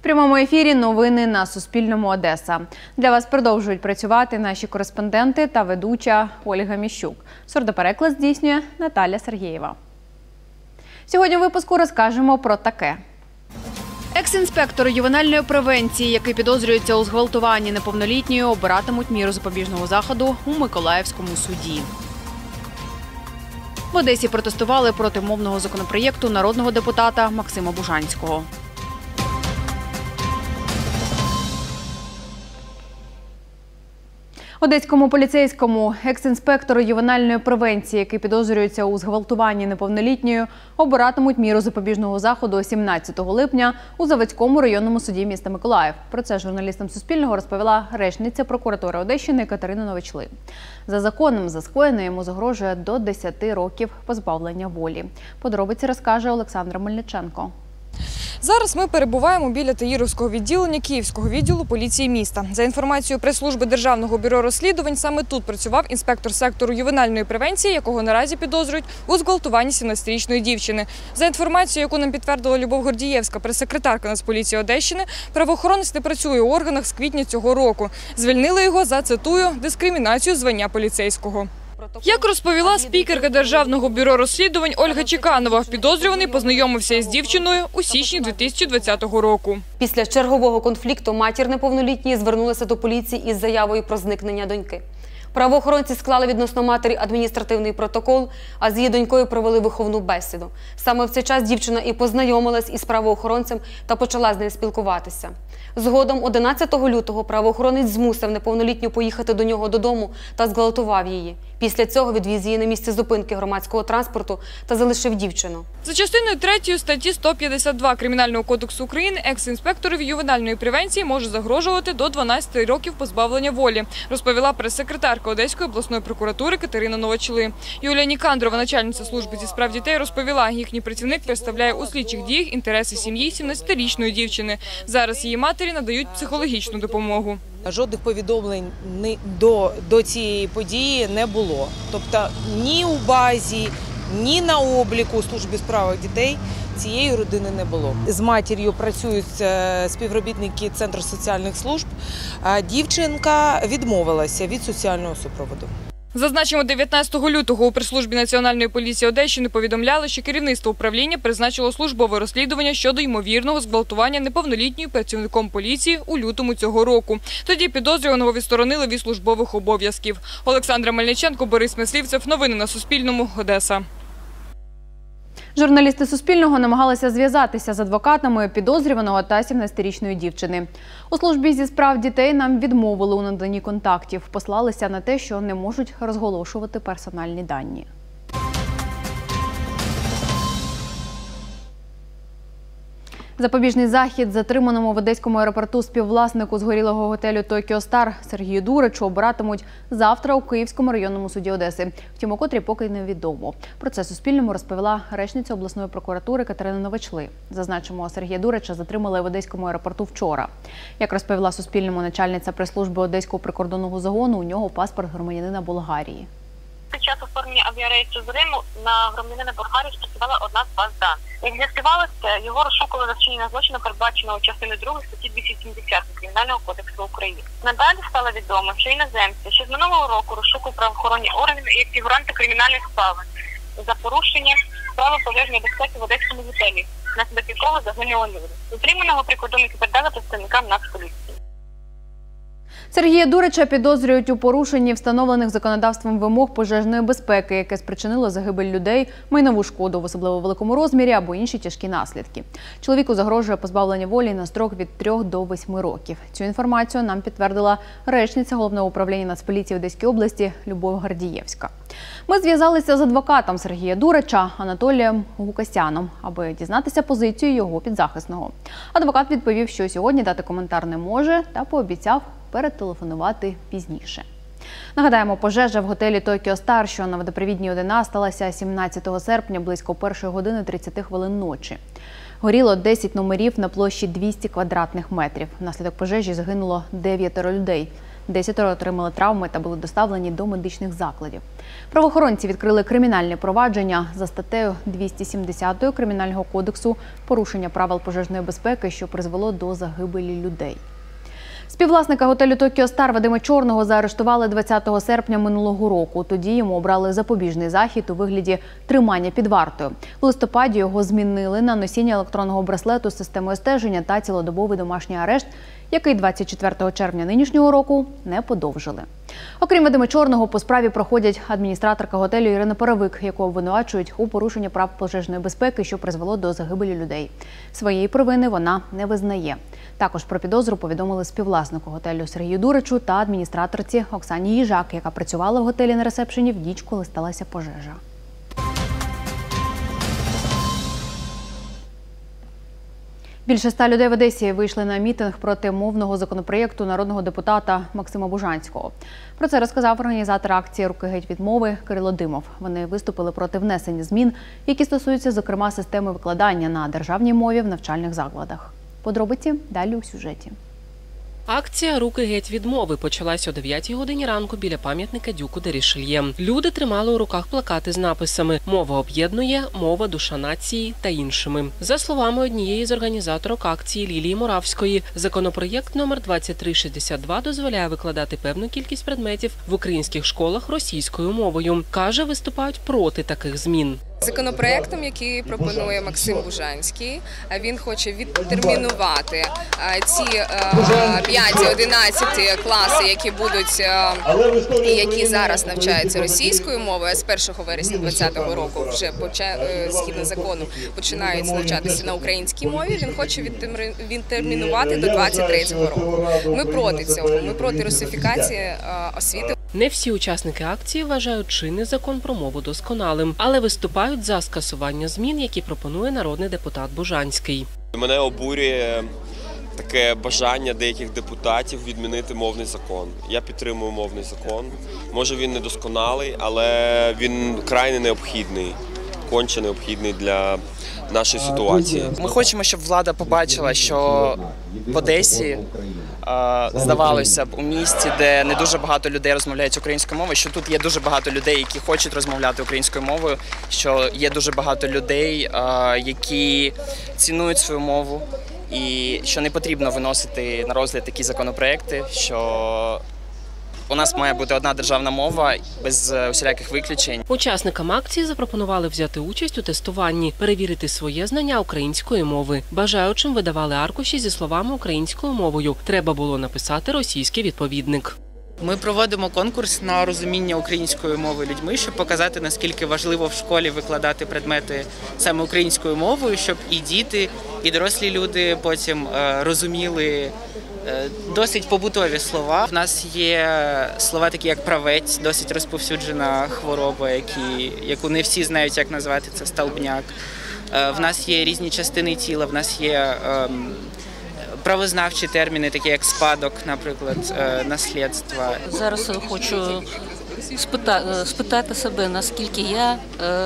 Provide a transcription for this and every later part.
прямому ефірі новини на Суспільному Одеса. Для вас продовжують працювати наші кореспонденти та ведуча Ольга Міщук. Сурдопереклад здійснює Наталя Сергієва. Сьогодні у випуску розкажемо про таке. Екс-інспектор ювенальної превенції, який підозрюється у зґвалтуванні неповнолітньої, обиратимуть міру запобіжного заходу у Миколаївському суді. В Одесі протестували проти мовного законопроєкту народного депутата Максима Бужанського. Одеському поліцейському екс-інспектору ювенальної превенції, який підозрюється у зґвалтуванні неповнолітньої, обиратимуть міру запобіжного заходу 17 липня у Заводському районному суді міста Миколаїв. Про це журналістам Суспільного розповіла речниця прокуратури Одещини Катерина Новичли. За законом за скоєне йому загрожує до 10 років позбавлення волі. Подробиці розкаже Олександра Мельниченко. Зараз ми перебуваємо біля Таїровського відділення Київського відділу поліції міста. За інформацією прес-служби Державного бюро розслідувань, саме тут працював інспектор сектору ювенальної превенції, якого наразі підозрюють у зґвалтуванні 17-річної дівчини. За інформацією, яку нам підтвердила Любов Гордієвська, прес-секретарка Нацполіції Одещини, правоохоронець не працює у органах з квітня цього року. Звільнили його за, цитую, дискримінацію звання поліцейського. Як розповіла спікерка Державного бюро розслідувань Ольга Чеканова, підозрюваний познайомився із дівчиною у січні 2020 року. Після чергового конфлікту матір неповнолітньої звернулася до поліції із заявою про зникнення доньки. Правоохоронці склали відносно матері адміністративний протокол, а з її донькою провели виховну бесіду. Саме в цей час дівчина і познайомилась із правоохоронцем та почала з нею спілкуватися. Згодом 11 лютого правоохоронець змусив неповнолітню поїхати до нього додому та зґвалтував її. Після цього відвіз її на місце зупинки громадського транспорту та залишив дівчину. За частиною 3 статті 152 Кримінального кодексу України екс-інспекторів ювенальної превенції може загрожувати до 12 років позбавлення волі, розповіла прес-секретарка Одеської обласної прокуратури Катерина Новичли. Юлія Нікандрова, начальниця служби зі справ дітей, розповіла, їхній працівник представляє у слідчих діях інтереси сім'ї 17-річної дівчини. Зараз її матері надають психологічну допомогу. Жодних повідомлень до цієї події не було. Тобто ні у базі, ні на обліку у службі у справах дітей цієї родини не було. З матір'ю працюють співробітники Центру соціальних служб. Дівчинка відмовилася від соціального супроводу. Зазначимо, 19 лютого у прес-службі Національної поліції Одещини повідомляли, що керівництво управління призначило службове розслідування щодо ймовірного зґвалтування неповнолітньої працівником поліції у лютому цього року. Тоді підозрюваного відсторонили від службових обов'язків. Олександра Мельниченко, Борис Мислівцев. Новини на Суспільному. Одеса. Журналісти Суспільного намагалися зв'язатися з адвокатами підозрюваного та 17-річної дівчини. У службі зі справ дітей нам відмовили у наданні контактів. Послалися на те, що не можуть розголошувати персональні дані. Запобіжний захід затриманому в Одеському аеропорту співвласнику згорілого готелю «Токіо Стар» Сергію Дуричу обиратимуть завтра у Київському районному суді Одеси. Втім, у котрій поки невідомо. Про це Суспільному розповіла речниця обласної прокуратури Катерина Новичли. Зазначимо, Сергія Дурича затримали в Одеському аеропорту вчора. Як розповіла Суспільному начальниця прес-служби Одеського прикордонного загону, у нього паспорт громадянина Болгарії. Під час оформлення авіарейсу з Риму на громадянина Болгарії спрацювала одна з баз даних. Як з'ясувалося, його розшукували за вчинення злочину, передбаченого частиною 2 статті 270 Кримінального кодексу України. Надалі стало відомо, що іноземці ще з минулого року розшукують правоохоронні органи як фігуранти кримінальних справ за порушення правил пожежної безпеки в Одеському готелі, внаслідок якого загинули люди. Затриманого прикордонники передали представникам Нацполіції. Сергія Дурича підозрюють у порушенні встановлених законодавством вимог пожежної безпеки, яке спричинило загибель людей, майнову шкоду в особливо великому розмірі або інші тяжкі наслідки. Чоловіку загрожує позбавлення волі на строк від 3 до 8 років. Цю інформацію нам підтвердила речниця Головного управління Нацполіції Одеської області Любов Гордієвська. Ми зв'язалися з адвокатом Сергія Дурича Анатолієм Гукасяном, аби дізнатися позицію його підзахисного. Адвокат відповів, що сьогодні дати коментар не може та пообіцяв перетелефонувати пізніше. Нагадаємо, пожежа в готелі «Токіо Стар», що на Водопровідній 1, сталася 17 серпня близько 1 години 30 хвилин ночі. Горіло 10 номерів на площі 200 квадратних метрів. Внаслідок пожежі загинуло 9 людей. 10 отримали травми та були доставлені до медичних закладів. Правоохоронці відкрили кримінальне провадження за статтею 270 Кримінального кодексу «Порушення правил пожежної безпеки, що призвело до загибелі людей». Співвласника готелю «Токіо Стар» Вадима Чорного заарештували 20 серпня минулого року. Тоді йому обрали запобіжний захід у вигляді тримання під вартою. В листопаді його змінили на носіння електронного браслету з системою стеження та цілодобовий домашній арешт, який 24 червня нинішнього року не подовжили. Окрім Вадима Чорного, по справі проходять адміністраторка готелю Ірина Паровик, яку обвинувачують у порушенні прав пожежної безпеки, що призвело до загибелі людей. Своєї провини вона не визнає. Також про підозру повідомили співвласнику готелю Сергію Дуричу та адміністраторці Оксані Їжак, яка працювала в готелі на ресепшені в ніч, коли сталася пожежа. Більше 100 людей в Одесі вийшли на мітинг проти мовного законопроєкту народного депутата Максима Бужанського. Про це розказав організатор акції «Руки геть від мови» Кирило Димов. Вони виступили проти внесення змін, які стосуються, зокрема, системи викладання на державній мові в навчальних закладах. Подробиці далі у сюжеті. Акція «Руки геть від мови» почалась о 9 годині ранку біля пам'ятника Дюку де Рішельє. Люди тримали у руках плакати з написами «Мова об'єднує», «Мова – душа нації» та іншими. За словами однієї з організаторок акції Лілії Моравської, законопроєкт номер 2362 дозволяє викладати певну кількість предметів в українських школах російською мовою. Каже, виступають проти таких змін. Законопроектом, який пропонує Максим Бужанський, він хоче відтермінувати ці 5-11 класи, які зараз навчаються російською мовою, а з 1 вересня 2020 року вже згідно закону починають навчатися на українській мові. Він хоче відтермінувати до 2023 року. Ми проти цього, ми проти русифікації освіти. Не всі учасники акції вважають чинний закон про мову досконалим, але виступають за скасування змін, які пропонує народний депутат Бужанський. Мене обурює таке бажання деяких депутатів відмінити мовний закон. Я підтримую мовний закон. Може він не досконалий, але він крайне необхідний, конче необхідний для нашої ситуації. Ми хочемо, щоб влада побачила, що в Одесі, здавалося б, у місті, де не дуже багато людей розмовляють українською мовою, що тут є дуже багато людей, які хочуть розмовляти українською мовою, що є дуже багато людей, які цінують свою мову, і що не потрібно виносити на розгляд такі законопроекти, що у нас має бути одна державна мова без усіляких виключень. Учасникам акції запропонували взяти участь у тестуванні, перевірити своє знання української мови. Бажаючим видавали аркуші зі словами українською мовою. Треба було написати російський відповідник. Ми проводимо конкурс на розуміння української мови людьми, щоб показати, наскільки важливо в школі викладати предмети саме українською мовою, щоб і діти, і дорослі люди потім розуміли досить побутові слова. В нас є слова такі, як правець, досить розповсюджена хвороба, яку не всі знають, як назвати, це стовбняк. В нас є різні частини тіла, в нас є правознавчі терміни, такі як спадок, наприклад, наслідство. Зараз хочу спитати себе, наскільки я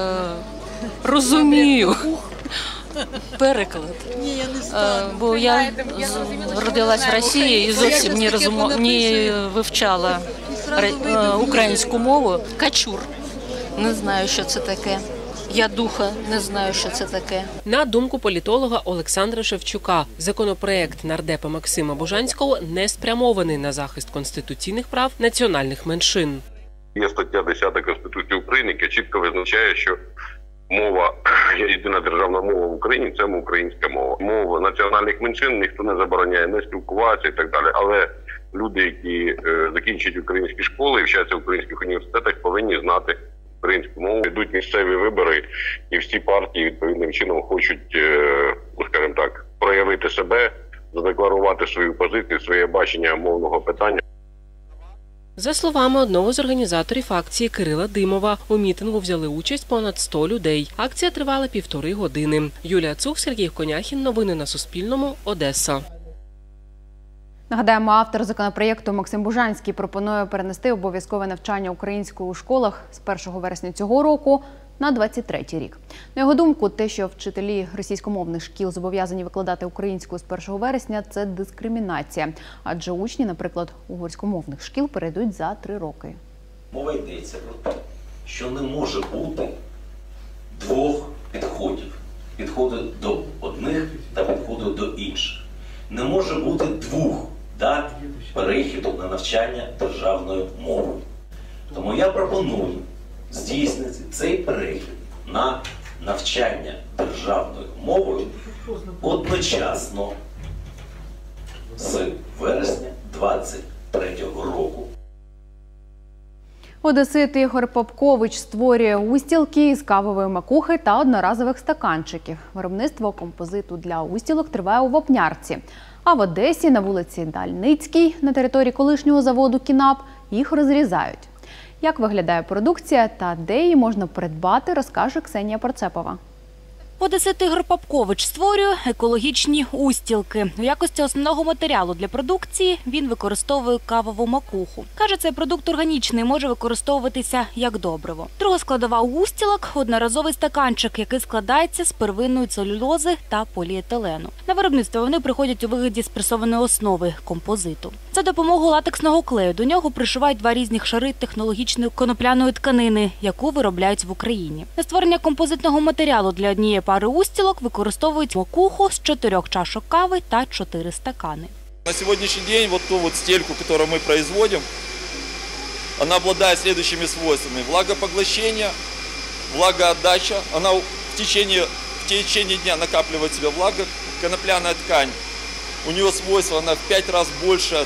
розумію переклад. Бо я родилась в Росії і зовсім не вивчала українську мову. Качур. Не знаю, що це таке. Я духа, не знаю, що це таке. На думку політолога Олександра Шевчука, законопроект нардепа Максима Бужанського не спрямований на захист конституційних прав національних меншин. Є стаття 10 Конституції України, яка чітко визначає, що мова, єдина державна мова в Україні – це українська мова. Мова національних меншин ніхто не забороняє не спілкуватися і так далі. Але люди, які закінчують українські школи і вчаться в українських університетах, повинні знати українську мову. Йдуть місцеві вибори, і всі партії відповідним чином хочуть, скажімо так, проявити себе, задекларувати свою позицію, своє бачення мовного питання. За словами одного з організаторів акції Кирила Димова, у мітингу взяли участь понад 100 людей. Акція тривала 1,5 години. Юлія Цух, Сергій Коняхін. Новини на Суспільному. Одеса. Нагадаємо, автор законопроєкту Максим Бужанський пропонує перенести обов'язкове навчання українською у школах з 1 вересня цього року на 23-й рік. На його думку, те, що вчителі російськомовних шкіл зобов'язані викладати українською з 1 вересня – це дискримінація. Адже учні, наприклад, угорськомовних шкіл перейдуть за 3 роки. Мова йдеться про те, що не може бути двох підходів. Підходу до одних та підходу до інших. Не може бути двох дат перехіду на навчання державною мовою. Тому я пропоную здійснити цей перехід на навчання державною мовою одночасно з вересня 2023 року. Одесит Ігор Попкович створює устілки із кавової макухи та одноразових стаканчиків. Виробництво композиту для устілок триває у Вапнярці. А в Одесі на вулиці Дальницькій, на території колишнього заводу «Кінап», їх розрізають. Як виглядає продукція та де її можна придбати, розкаже Ксенія Порцепова. Одесит Ігор Попкович створює екологічні устілки. У якості основного матеріалу для продукції він використовує кавову макуху. Каже, цей продукт органічний, може використовуватися як добриво. Друга складова устілок – одноразовий стаканчик, який складається з первинної целюлози та поліетилену. На виробництво вони приходять у вигляді спресованої основи – композиту. За допомогою латексного клею до нього пришивають 2 різних шари технологічної конопляної тканини, яку виробляють в Україні. На створення композитного матеріалу для однієї пари устілок використовують макуху з 4 чашок кави та 4 стакани. На сегодняшний день вот ту вот стельку, которую мы производим, она обладает следующими свойствами. Влагопоглощение, влагоотдача. Она в течение дня накапливает в себе влагу. Конопляная ткань, у нее свойство, она в 5 раз больше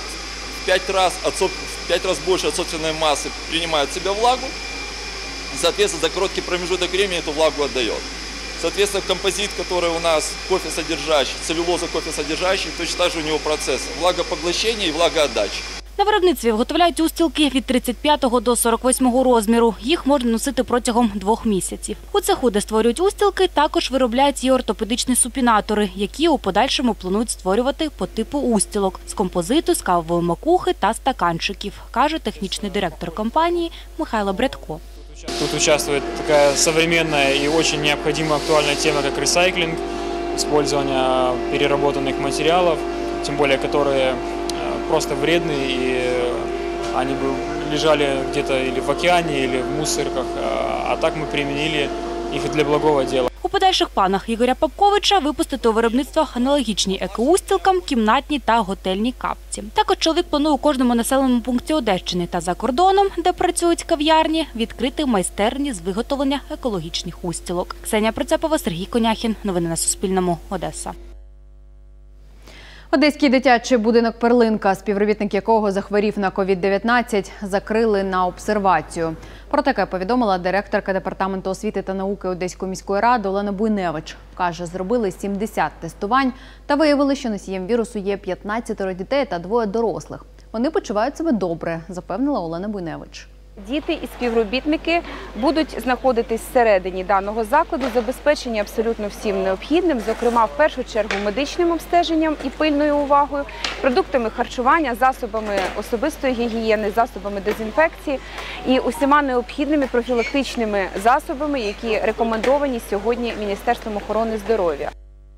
от собственной массы принимает в себя влагу. И, соответственно, за короткий промежуток времени эту влагу отдает. Соответственно, композит, который у нас кофе-содержащий, целлюлоза кофе-содержащий, точно так же у него процесс влагопоглощения и влагоотдачи. На виробництві виготовляють устілки від 35 до 48 розміру. Їх можна носити протягом 2 місяців. У цеху, де створюють устілки, також виробляють і ортопедичні супінатори, які у подальшому планують створювати по типу устілок з композиту, з кавової макухи та стаканчиків, каже технічний директор компанії Михайло Брядко. Тут участвует такая современная и очень необходимая актуальная тема, как ресайклинг, использование переработанных материалов, тем более которые просто вредные, и они бы лежали где-то или в океане, или в мусорках, а так мы применили их для благого дела. У подальших планах Ігоря Попковича випустити у виробництво аналогічні екоустілкам, кімнатні та готельні капці. Також чоловік планує у кожному населеному пункті Одещини та за кордоном, де працюють кав'ярні, відкрити майстерні з виготовлення екологічних устілок. Ксенія Порцепова, Сергій Коняхін. Новини на Суспільному. Одеса. Одеський дитячий будинок «Перлинка», співробітник якого захворів на COVID-19, закрили на обсервацію. Про таке повідомила директорка Департаменту освіти та науки Одеської міської ради Олена Буйневич. Каже, зробили 70 тестувань та виявили, що носієм вірусу є 15 дітей та 2 дорослих. Вони почувають себе добре, запевнила Олена Буйневич. Діти і співробітники будуть знаходитись всередині даного закладу, забезпечені абсолютно всім необхідним, зокрема, в першу чергу, медичним обстеженням і пильною увагою, продуктами харчування, засобами особистої гігієни, засобами дезінфекції і усіма необхідними профілактичними засобами, які рекомендовані сьогодні Міністерством охорони здоров'я.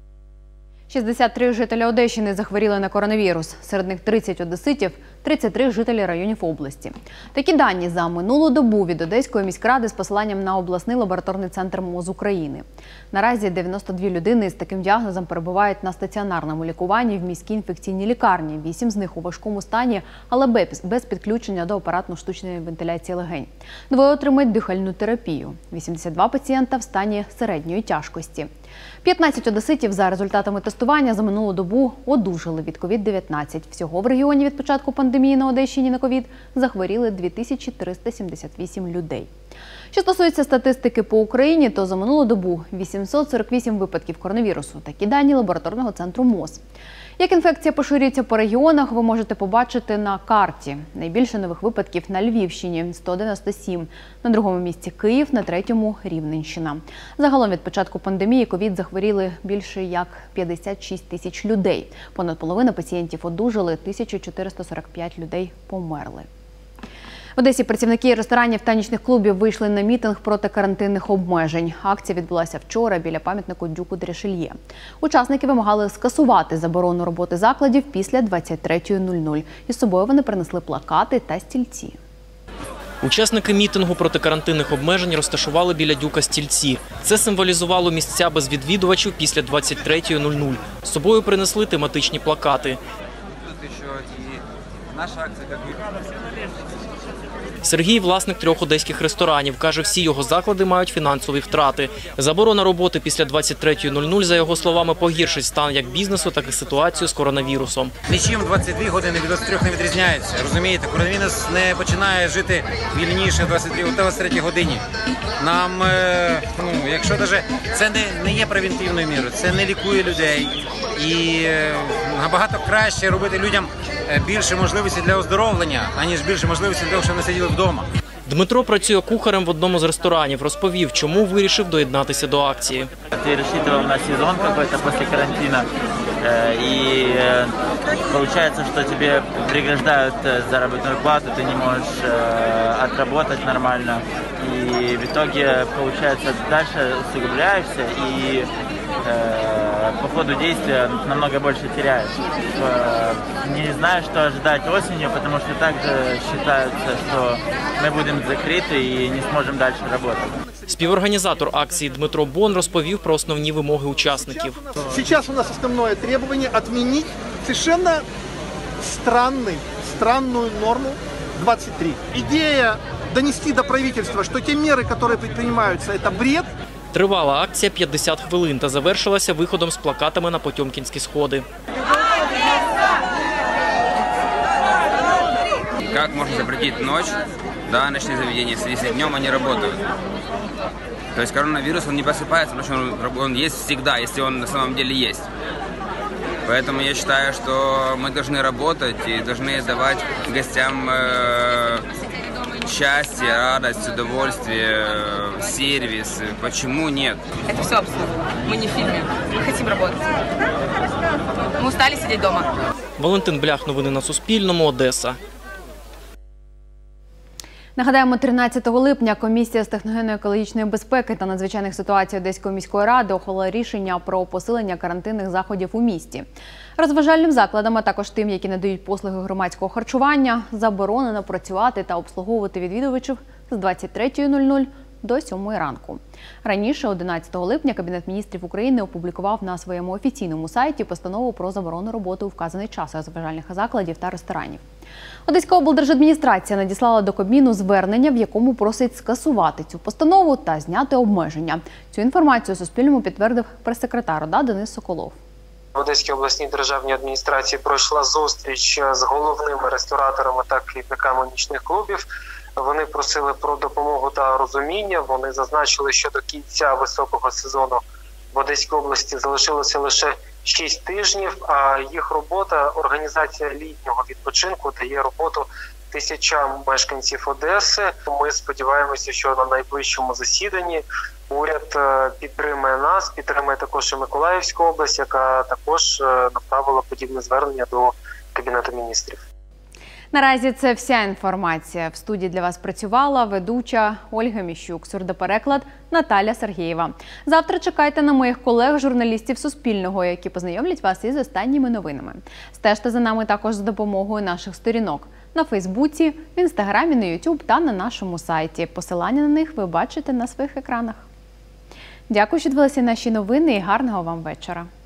63 жителі Одещини захворіли на коронавірус. Серед них 30 одеситів, 33 жителі районів області. Такі дані за минулу добу від Одеської міськради з посиланням на обласний лабораторний центр МОЗ України. Наразі 92 людини з таким діагнозом перебувають на стаціонарному лікуванні в міській інфекційній лікарні. 8 з них у важкому стані, але без підключення до апаратно-штучної вентиляції легень. 2 отримають дихальну терапію. 82 пацієнта в стані середньої тяжкості. 15 одеситів за результатами тестування за минулу добу одужали від COVID-19. Всього в регіоні від початку пандемії на Одещині на COVID захворіли 2378 людей. Що стосується статистики по Україні, то за минулу добу 848 випадків коронавірусу. Такі дані лабораторного центру МОЗ. Як інфекція поширюється по регіонах, ви можете побачити на карті. Найбільше нових випадків на Львівщині – 197, на другому місці – Київ, на третьому – Рівненщина. Загалом від початку пандемії ковід захворіли більше як 56 тисяч людей. Понад половина пацієнтів одужали, 1445 людей померли. В Одесі працівники ресторанів та нічних клубів вийшли на мітинг проти карантинних обмежень. Акція відбулася вчора біля пам'ятнику Дюку де Рішельє. Учасники вимагали скасувати заборону роботи закладів після 23:00. Із собою вони принесли плакати та стільці. Учасники мітингу проти карантинних обмежень розташували біля Дюка стільці. Це символізувало місця без відвідувачів після 23:00. З собою принесли тематичні плакати. Сергій – власник 3 одеських ресторанів. Каже, всі його заклади мають фінансові втрати. Заборона роботи після 23:00, за його словами, погіршить стан як бізнесу, так і ситуацію з коронавірусом. Нічим 22 години від 23 не відрізняється. Розумієте, коронавірус не починає жити вільніше в 23 годині. Нам, якщо навіть це не є превентивною мірою, це не лікує людей. І набагато краще робити людям більше можливостей для оздоровлення, аніж більше можливостей для того, щоб вони сиділи вдома. Дмитро працює кухарем в одному з ресторанів. Розповів, чому вирішив доєднатися до акції. Ти розчитував на сезон якийсь після карантину, і виходить, що тобі преграждають заробітну плату, ти не можеш відпрацювати нормально. І в итоге, получается, дальше усугубляешься и по ходу действия намного больше теряешь. Не знаешь, что ожидать осенью, потому что также считается, что мы будем закрыты и не сможем дальше работать. Співорганізатор акції Дмитро Бон розповів про основні вимоги учасників. Сейчас у нас основное требование – отменить совершенно странную норму 23. Идея донести до правительства, что те меры, которые предпринимаются, это бред. Тривала акція 50 хвилин та завершилася виходом з плакатами на Потьомкінські сходи. Как можно запретить ночь, да, ночные заведения, если днем они работают? То есть коронавирус, он не просыпается, потому что он есть всегда, если он на самом деле есть. Поэтому я считаю, что мы должны работать и должны давать гостям счастье, радость, удовольствие, сервис. Почему нет? Это все абсурд. Мы не в фильме. Мы хотим работать. Мы устали сидеть дома. Валентин Блях, новини на Суспільному, Одеса. Нагадаємо, 13 липня Комісія з техногенно-екологічної безпеки та надзвичайних ситуацій Одеської міської ради ухвалила рішення про посилення карантинних заходів у місті. Розважальним закладам, а також тим, які надають послуги громадського харчування, заборонено працювати та обслуговувати відвідувачів з 23:00 до 7 ранку. Раніше, 11 липня, Кабінет міністрів України опублікував на своєму офіційному сайті постанову про заборону роботи у вказаний час розважальних закладів та ресторанів. Одеська облдержадміністрація надіслала до Кабміну звернення, в якому просить скасувати цю постанову та зняти обмеження. Цю інформацію Суспільному підтвердив прес-секретар ОДА Денис Соколов. В Одеській обласній державній адміністрації пройшла зустріч з головними рестораторами та керівниками нічних клубів. Вони просили про допомогу та розуміння. Вони зазначили, що до кінця високого сезону в Одеській області залишилося лише 6 тижнів, а їх робота, організація літнього відпочинку дає роботу тисячам мешканців Одеси. Ми сподіваємося, що на найближчому засіданні уряд підтримає нас, підтримає також і Миколаївську область, яка також направила подібне звернення до Кабінету міністрів. Наразі це вся інформація. В студії для вас працювала ведуча Ольга Міщук, сурдопереклад Наталя Сергієва. Завтра чекайте на моїх колег-журналістів Суспільного, які познайомлять вас із останніми новинами. Стежте за нами також за допомогою наших сторінок на Фейсбуці, в Інстаграмі, на Ютуб та на нашому сайті. Посилання на них ви бачите на своїх екранах. Дякую, що дивилися наші новини і гарного вам вечора.